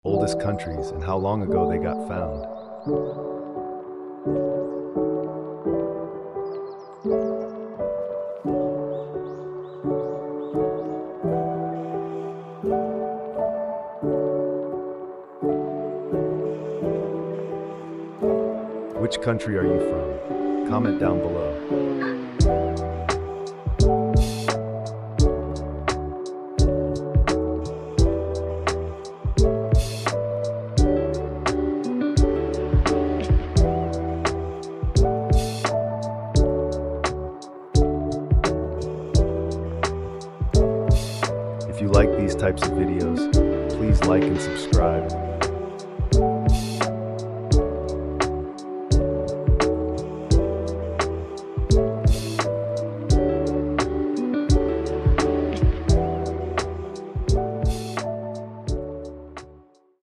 oldest countries, and how long ago they got found. Which country are you from? Comment down below. If you like these types of videos, please like and subscribe.